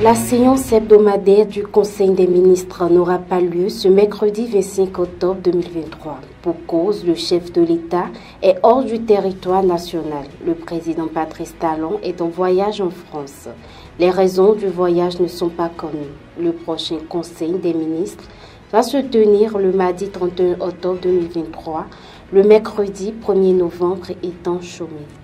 La séance hebdomadaire du Conseil des ministres n'aura pas lieu ce mercredi 25 octobre 2023. Pour cause, le chef de l'État est hors du territoire national. Le président Patrice Talon est en voyage en France. Les raisons du voyage ne sont pas connues. Le prochain Conseil des ministres va se tenir le mardi 31 octobre 2023, le mercredi 1er novembre étant chômé.